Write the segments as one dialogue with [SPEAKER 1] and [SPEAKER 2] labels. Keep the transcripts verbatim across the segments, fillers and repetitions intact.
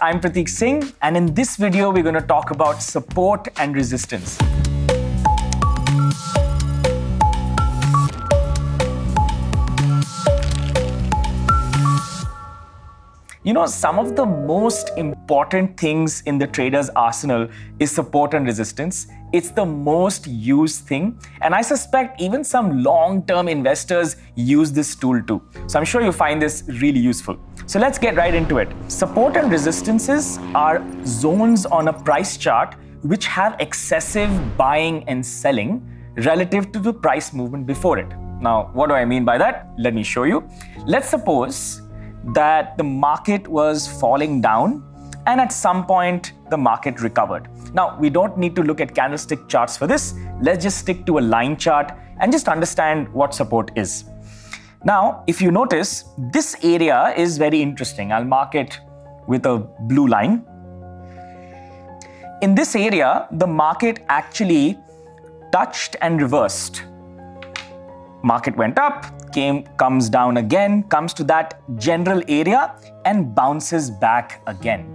[SPEAKER 1] I'm Prateek Singh, and in this video, we're going to talk about support and resistance. You know, some of the most important things in the trader's arsenal is support and resistance. It's the most used thing, and I suspect even some long-term investors use this tool too. So I'm sure you find this really useful. So let's get right into it. Support and resistances are zones on a price chart which have excessive buying and selling relative to the price movement before it. Now, what do I mean by that? Let me show you. Let's suppose that the market was falling down and at some point the market recovered. Now, we don't need to look at candlestick charts for this. Let's just stick to a line chart and just understand what support is. Now, if you notice, this area is very interesting. I'll mark it with a blue line. In this area, the market actually touched and reversed. Market went up, came, comes down again, comes to that general area and bounces back again.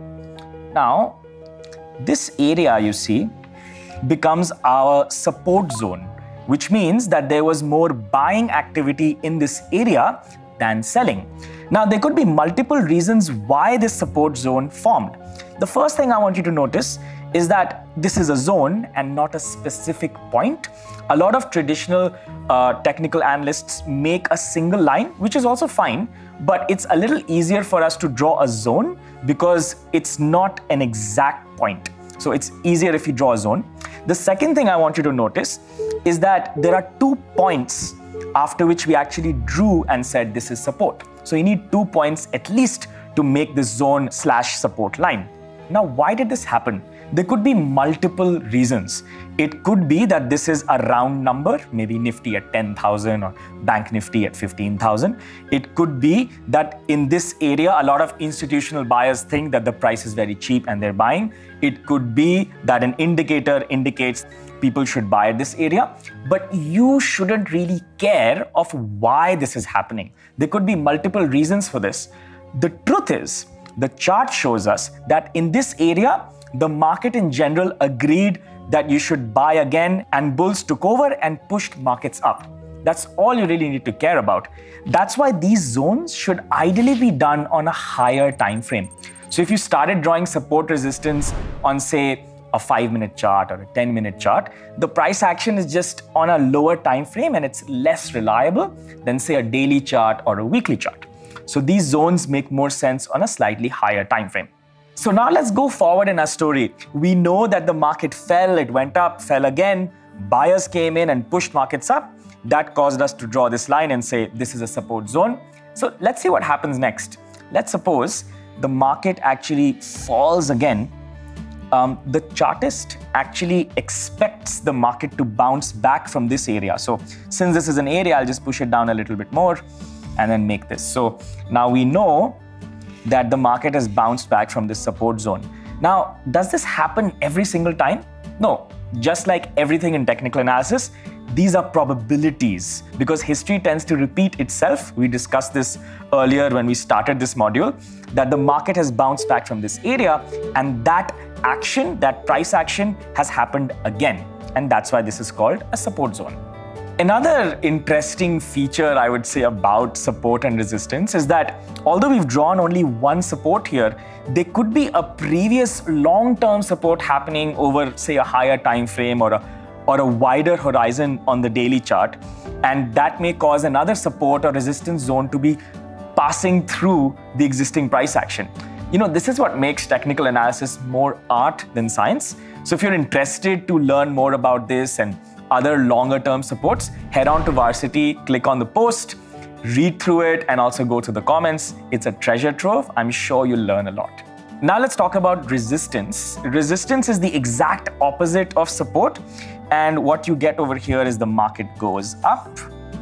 [SPEAKER 1] Now, this area, you see, becomes our support zone, which means that there was more buying activity in this area than selling. Now, there could be multiple reasons why this support zone formed. The first thing I want you to notice is that this is a zone and not a specific point. A lot of traditional uh, technical analysts make a single line, which is also fine, but it's a little easier for us to draw a zone because it's not an exact point. So it's easier if you draw a zone. The second thing I want you to notice is that there are two points after which we actually drew and said this is support. So you need two points at least to make this zone slash support line. Now, why did this happen? There could be multiple reasons. It could be that this is a round number, maybe Nifty at ten thousand or Bank Nifty at fifteen thousand. It could be that in this area, a lot of institutional buyers think that the price is very cheap and they're buying. It could be that an indicator indicates people should buy at this area, but you shouldn't really care of why this is happening. There could be multiple reasons for this. The truth is, the chart shows us that in this area, the market in general agreed that you should buy again, and bulls took over and pushed markets up. That's all you really need to care about. That's why these zones should ideally be done on a higher time frame. So if you started drawing support resistance on, say, a five minute chart or a ten minute chart, the price action is just on a lower time frame and it's less reliable than, say, a daily chart or a weekly chart. So these zones make more sense on a slightly higher time frame. So now let's go forward in our story. We know that the market fell, it went up, fell again. Buyers came in and pushed markets up. That caused us to draw this line and say this is a support zone. So let's see what happens next. Let's suppose the market actually falls again. Um, the chartist actually expects the market to bounce back from this area. So since this is an area, I'll just push it down a little bit more and then make this. So now we know that the market has bounced back from this support zone. Now, does this happen every single time? No. Just like everything in technical analysis, these are probabilities because history tends to repeat itself. We discussed this earlier when we started this module, that the market has bounced back from this area and that action, that price action has happened again. And that's why this is called a support zone. Another interesting feature I would say about support and resistance is that although we've drawn only one support here, there could be a previous long-term support happening over, say, a higher time frame or a, or a wider horizon on the daily chart. And that may cause another support or resistance zone to be passing through the existing price action. You know, this is what makes technical analysis more art than science. So if you're interested to learn more about this and other longer term supports, head on to Varsity, click on the post, read through it, and also go to the comments. It's a treasure trove. I'm sure you'll learn a lot. Now let's talk about resistance. Resistance is the exact opposite of support. And what you get over here is the market goes up,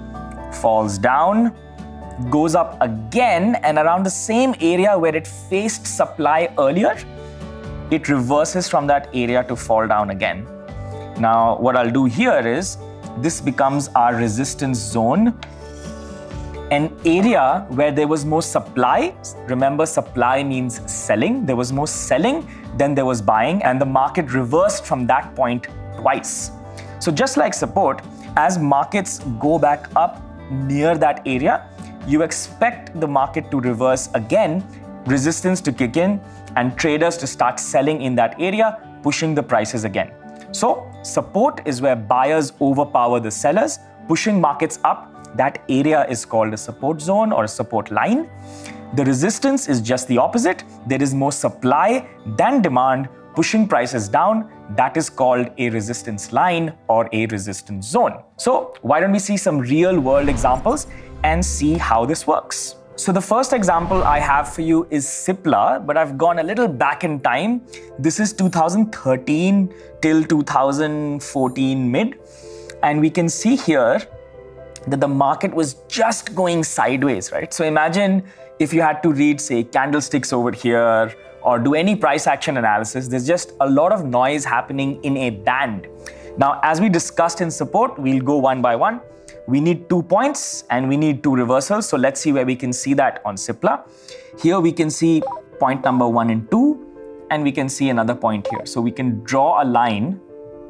[SPEAKER 1] falls down, goes up again, and around the same area where it faced supply earlier, it reverses from that area to fall down again. Now, what I'll do here is, this becomes our resistance zone. an area where there was more supply. Remember, supply means selling. There was more selling than there was buying, and the market reversed from that point twice. So just like support, as markets go back up near that area, you expect the market to reverse again, resistance to kick in, and traders to start selling in that area, pushing the prices again. So support is where buyers overpower the sellers, pushing markets up. That area is called a support zone or a support line. The resistance is just the opposite. There is more supply than demand, pushing prices down. That is called a resistance line or a resistance zone. So why don't we see some real world examples and see how this works? So the first example I have for you is Cipla, but I've gone a little back in time. This is two thousand thirteen till two thousand fourteen mid. And we can see here that the market was just going sideways, right? So imagine if you had to read, say, candlesticks over here or do any price action analysis, there's just a lot of noise happening in a band. Now, as we discussed in support, we'll go one by one. We need two points and we need two reversals. So let's see where we can see that on Cipla. Here we can see point number one and two, and we can see another point here. So we can draw a line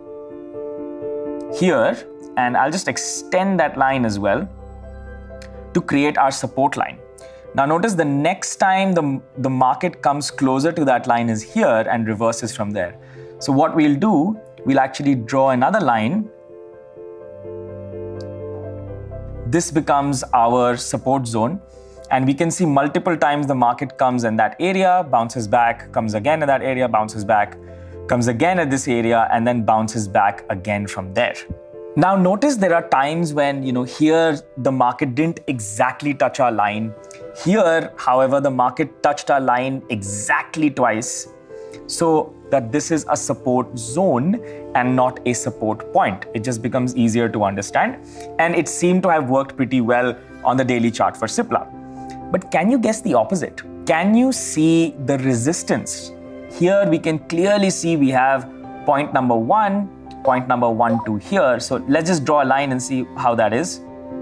[SPEAKER 1] here, and I'll just extend that line as well to create our support line. Now notice the next time the, the market comes closer to that line is here and reverses from there. So what we'll do, we'll actually draw another line. This becomes our support zone, and we can see multiple times the market comes in that area, bounces back, comes again in that area, bounces back, comes again at this area, and then bounces back again from there. Now notice there are times when, you know, here the market didn't exactly touch our line. Here, however, the market touched our line exactly twice. So that this is a support zone and not a support point. It just becomes easier to understand. And it seemed to have worked pretty well on the daily chart for Cipla. But can you guess the opposite? Can you see the resistance? Here we can clearly see we have point number one, point number one, two here. So let's just draw a line and see how that is.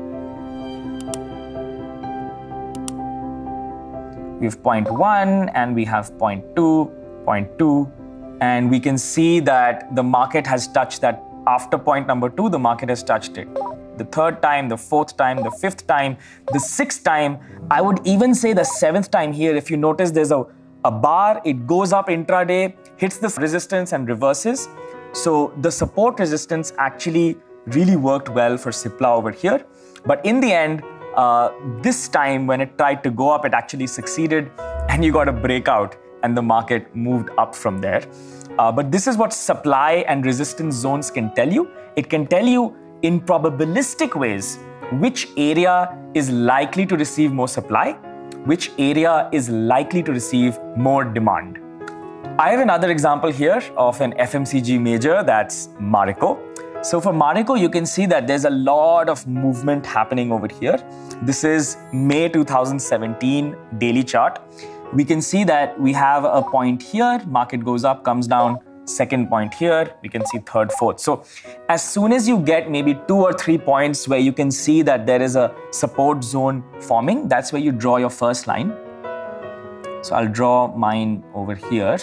[SPEAKER 1] We have point one and we have point two, point two, and we can see that the market has touched that after point number two, the market has touched it. The third time, the fourth time, the fifth time, the sixth time, I would even say the seventh time here. If you notice there's a, a bar, it goes up intraday, hits the resistance and reverses. So the support resistance actually really worked well for Cipla over here. But in the end, uh, this time when it tried to go up, it actually succeeded and you got a breakout and the market moved up from there. Uh, but this is what supply and resistance zones can tell you. It can tell you in probabilistic ways which area is likely to receive more supply, which area is likely to receive more demand. I have another example here of an F M C G major, that's Marico. So for Marico, you can see that there's a lot of movement happening over here. This is May two thousand seventeen daily chart. We can see that we have a point here, market goes up, comes down, second point here, we can see third, fourth. So as soon as you get maybe two or three points where you can see that there is a support zone forming, that's where you draw your first line. So I'll draw mine over here.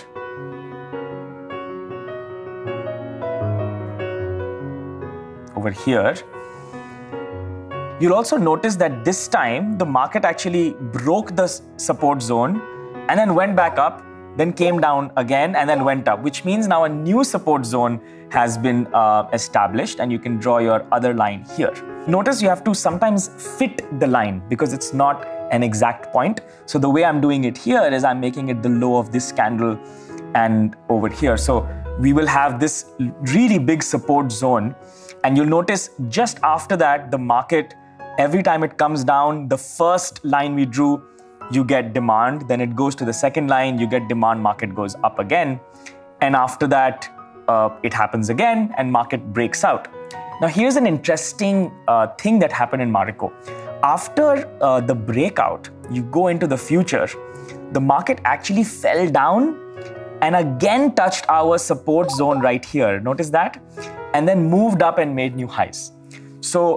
[SPEAKER 1] Over here. You'll also notice that this time the market actually broke the support zone and then went back up, then came down again and then went up, which means now a new support zone has been uh, established, and you can draw your other line here. Notice you have to sometimes fit the line because it's not an exact point. So the way I'm doing it here is I'm making it the low of this candle and over here. So we will have this really big support zone, and you'll notice just after that, the market, every time it comes down, the first line we drew, you get demand, then it goes to the second line, you get demand, market goes up again. And after that, uh, it happens again and market breaks out. Now here's an interesting uh, thing that happened in Marico. After uh, the breakout, you go into the future, the market actually fell down and again touched our support zone right here. Notice that? And then moved up and made new highs. So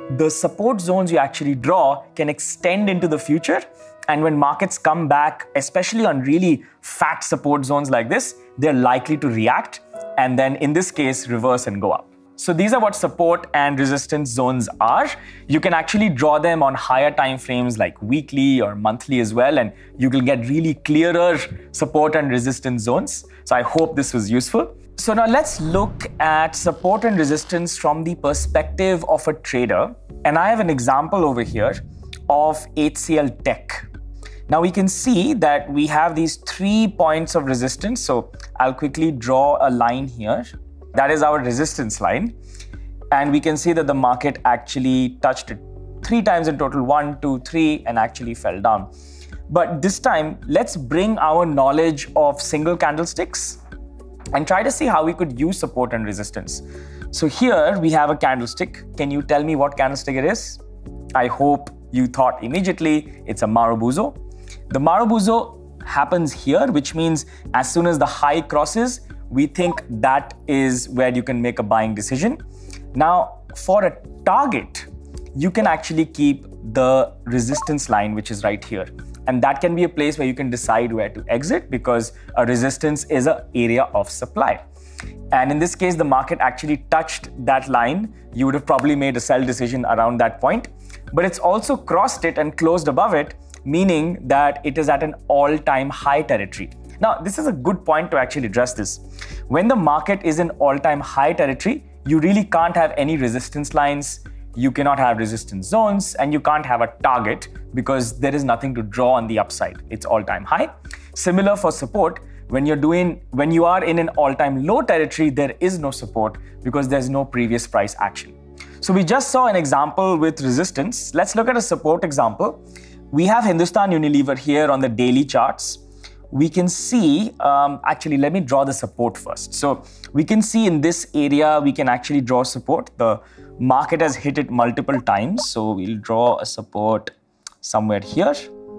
[SPEAKER 1] the support zones you actually draw can extend into the future. And when markets come back, especially on really fat support zones like this, they're likely to react and then in this case, reverse and go up. So these are what support and resistance zones are. You can actually draw them on higher time frames like weekly or monthly as well, and you will get really clearer support and resistance zones. So I hope this was useful. So now let's look at support and resistance from the perspective of a trader. And I have an example over here of H C L Tech. Now we can see that we have these three points of resistance. So I'll quickly draw a line here. That is our resistance line. And we can see that the market actually touched it three times in total, one, two, three, and actually fell down. But this time, let's bring our knowledge of single candlesticks and try to see how we could use support and resistance. So here we have a candlestick. Can you tell me what candlestick it is? I hope you thought immediately it's a Marubozu. The Marubozu happens here, which means as soon as the high crosses, we think that is where you can make a buying decision. Now, for a target, you can actually keep the resistance line, which is right here. And that can be a place where you can decide where to exit because a resistance is an area of supply. And in this case, the market actually touched that line. You would have probably made a sell decision around that point, but it's also crossed it and closed above it, meaning that it is at an all-time high territory. Now, this is a good point to actually address this. When the market is in all-time high territory, you really can't have any resistance lines, you cannot have resistance zones, and you can't have a target because there is nothing to draw on the upside. It's all-time high. Similar for support, when you're doing, when you are in an all-time low territory, there is no support because there's no previous price action. So we just saw an example with resistance. Let's look at a support example. We have Hindustan Unilever here on the daily charts. We can see, um, actually, let me draw the support first. So we can see in this area, we can actually draw support. The market has hit it multiple times. So we'll draw a support somewhere here.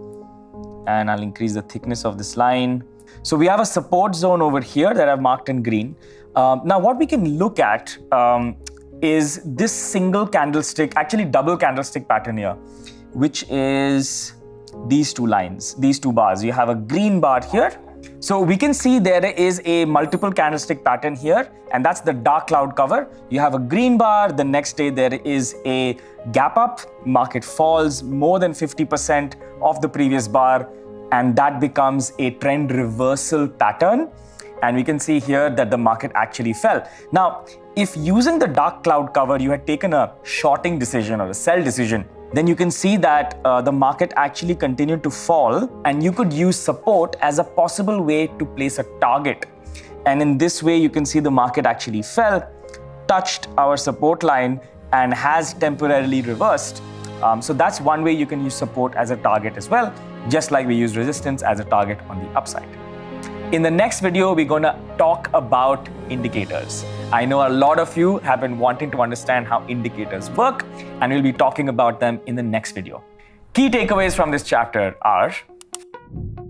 [SPEAKER 1] And I'll increase the thickness of this line. So we have a support zone over here that I've marked in green. Um, now what we can look at um, is this single candlestick, actually double candlestick pattern here, which is these two lines, these two bars. You have a green bar here. So we can see there is a multiple candlestick pattern here, and that's the dark cloud cover. You have a green bar, the next day there is a gap up, market falls more than fifty percent of the previous bar, and that becomes a trend reversal pattern. And we can see here that the market actually fell. Now, if using the dark cloud cover, you had taken a shorting decision or a sell decision, then you can see that uh, the market actually continued to fall, and you could use support as a possible way to place a target. And in this way, you can see the market actually fell, touched our support line, and has temporarily reversed. Um, so that's one way you can use support as a target as well, just like we use resistance as a target on the upside. In the next video, we're going to talk about indicators. I know a lot of you have been wanting to understand how indicators work, and we'll be talking about them in the next video. Key takeaways from this chapter are: